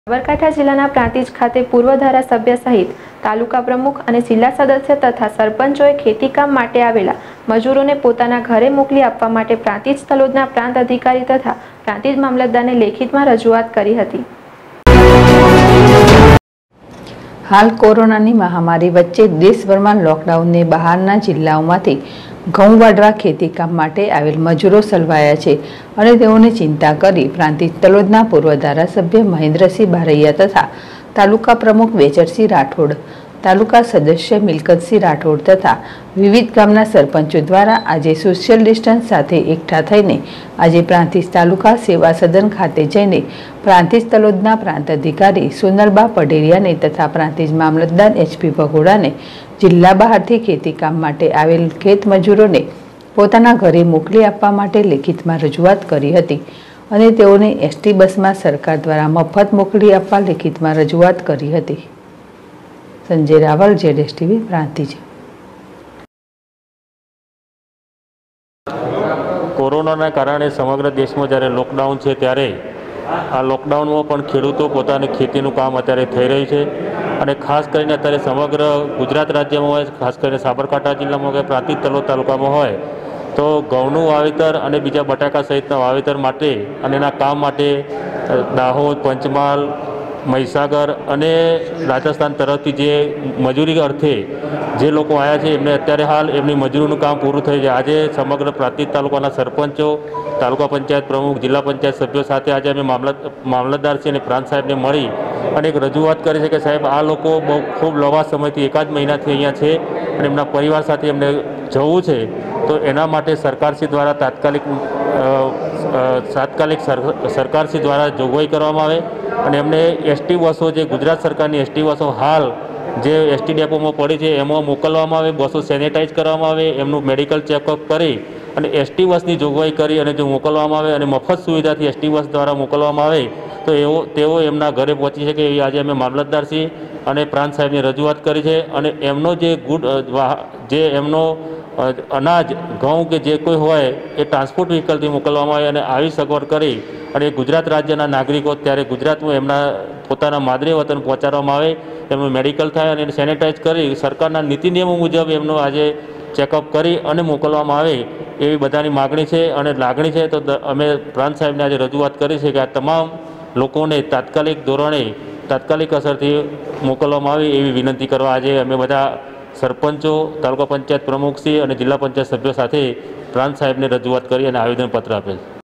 સાબરકાંઠા જિલ્લાના પ્રાંતિજ ખાતે પૂર્વ ધારાસભ્ય સહિત તાલુકા પ્રમુખ અને જિલ્લા સદસ્ય તથા સરપંચોએ ખેતીકામ માટે આવેલા મજૂરોને પોતાના ઘરે મોકલી આપવા માટે પ્રાંતિજ તલોદના પ્રાંત અધિકારી તથા પ્રાંતિજ મામલતદારને લેખિતમાં રજૂઆત કરી હતી। हाल कोरोनानी महामारी वच्चे देशभर में लॉकडाउन ने बहारना जिल्लाओमांथी घऊं वाढवा खेतीकाम माटे आवेल मजूरो सलवाया छे अने तेओने चिंता करी प्रांतिज तलोदना पूर्व धारासभ्य महेन्द्रसिंह बारैया तथा तालुका प्रमुख वेचरसिंह राठोड, तालुका सदस्य मिलकतसिंह राठोड तथा विविध गामना सरपंचों द्वारा आज सोशियल डिस्टन्स साथे एकठा थईने आज प्रांतिज तालुका सेवा सदन खाते जईने प्रांतिज तलोदना प्रांत अधिकारी सोनलबा पडेरिया ने तथा प्रांतिज मामलतदार एचपी भगोड़ा ने जिल्ला बहारथी खेतीकाम माटे आवेल खेत मजूरोने पोताना घरे मोकली आपवा माटे लेखितमां रजूआत करी हती अने तेओने एसटी बसमां सरकार द्वारा मफत मोकली आपवा लेखितमां रजूआत करी हती। संजय रावल, जेडेस टीवी, प्रांतिज। कोरोना कारण समग्र देश में जयरे लॉकडाउन है त्यारे आ लॉकडाउन में पण खेडूतो पोताने खेतीनुं काम अत्यारे थई रह्युं छे अने खास करीने अत्यारे समग्र गुजरात राज्य में होय, खास करीने साबरकांठा जिल्ला में होय, प्रांतिज तलोद तालुका में होय तो घऊंनुं वावेतर अने बीजा बटाका सहितना वावेतर माटे अने एना काम माटे दाहोद, पंचमहाल, મહીસાગર અને રાજસ્થાન તરફથી જે મજૂરી અર્થે જે લોકો આવ્યા છે એમને અત્યારે હાલ એમની મજૂરીનું કામ પૂરું થઈ જાય। આજે સમગ્ર પ્રાંતિજ તાલુકાના સરપંચો, તાલુકા પંચાયત પ્રમુખ, જિલ્લા પંચાયત સભ્યો સાથે આજે અમે મામલતદાર છે અને પ્રાંત સાહેબને મળી અને એક રજૂઆત કરી છે કે સાહેબ આ લોકો બહુ ખૂબ લાંબા સમયથી એકાદ મહિનાથી અહીંયા છે અને એમના પરિવાર સાથે એમને જવું છે તો એના માટે સરકારશ્રી દ્વારા તાત્કાલિક સરકારશ્રી દ્વારા જોગવાઈ કરવામાં આવે અને એમને એસટી બસો જે ગુજરાત સરકારની એસટી બસો હાલ જે એસટી ડેપોમાં પડી છે એમાં મોકલવામાં આવે, બસો સેનેટાઈઝ કરવામાં આવે, એમનું મેડિકલ ચેકઅપ કરી અને એસટી બસની જોગવાઈ કરી અને જો મોકલવામાં આવે અને મફત સુવિધાથી એસટી બસ દ્વારા મોકલવામાં આવે તો તેઓ એમના ઘરે પહોંચી શકે એવી આજે અમે મામલતદારશ્રી અને પ્રાંત સાહેબની રજૂઆત કરી છે અને એમનો જે એમનો અનાજ ઘઉં કે જે કોઈ હોય એ ટ્રાન્સપોર્ટ વ્હીકલથી મોકલવામાં આવે અને આવી સગવડ કરી અને ગુજરાત રાજ્યના નાગરિકો ત્યારે ગુજરાતમાં એમના પોતાના માદરે વતન પહોંચાડવામાં આવે, એમનું મેડિકલ થાય અને સેનેટાઈઝ કરી સરકારના નીતિ નિયમો મુજબ એમનું આજે ચેકઅપ કરી અને મોકલવામાં આવે એવી બધાની માગણી છે અને લાગણી છે। તો અમે પ્રાંત સાહેબને આજે રજૂઆત કરી છે કે આ તમામ લોકોને તાત્કાલિક ધોરણે તાત્કાલિક અસરથી મોકલવામાં આવે એવી વિનંતી કરવા આજે અમે બધા સરપંચો, તાલુકા પંચાયત પ્રમુખશ્રી અને જિલ્લા પંચાયત સભ્યો સાથે પ્રાંત સાહેબને રજૂઆત કરી અને આવેદનપત્ર આપેલ।